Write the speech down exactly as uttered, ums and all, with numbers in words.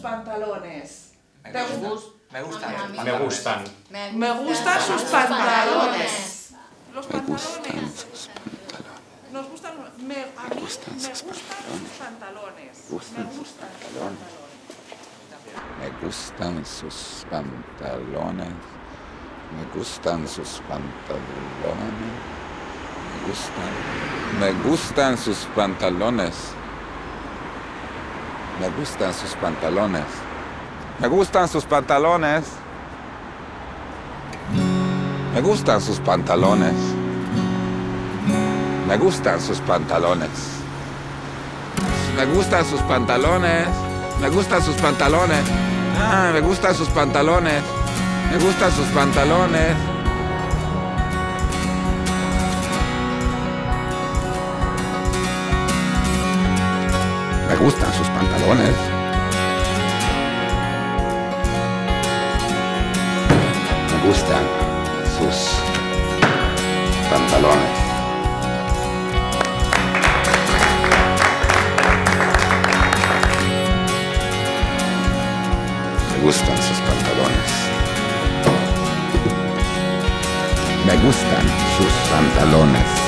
pantalones? Me ¿Te gustan. gust- Me gustan. A los mí Me pantalones. gustan. Me gustan sus pantalones. Los pantalones. Nos gustan. Me, a mí me gustan sus pantalones. Me gustan sus pantalones. Me gustan sus pantalones. Me gustan sus pantalones. Me gustan. Me gustan sus pantalones. Me gustan sus pantalones. Me gustan sus pantalones. Me gustan sus pantalones. Me gustan sus pantalones. Me gustan sus pantalones. Me gustan sus pantalones. Ah, me gustan sus pantalones. Me gustan sus pantalones. Me gustan sus pantalones. Me gustan sus pantalones. Me gustan sus pantalones. Me gustan sus pantalones.